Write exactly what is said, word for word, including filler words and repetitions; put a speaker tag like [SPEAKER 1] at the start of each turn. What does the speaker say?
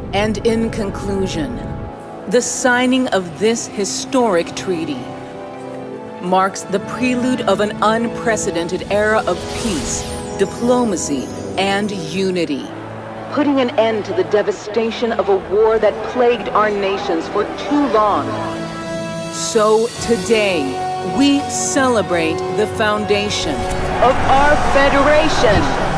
[SPEAKER 1] And in conclusion, the signing of this historic treaty marks the prelude of an unprecedented era of peace, diplomacy, and unity, putting an end to the devastation of a war that plagued our nations for too long. So today, we celebrate the foundation of our Federation.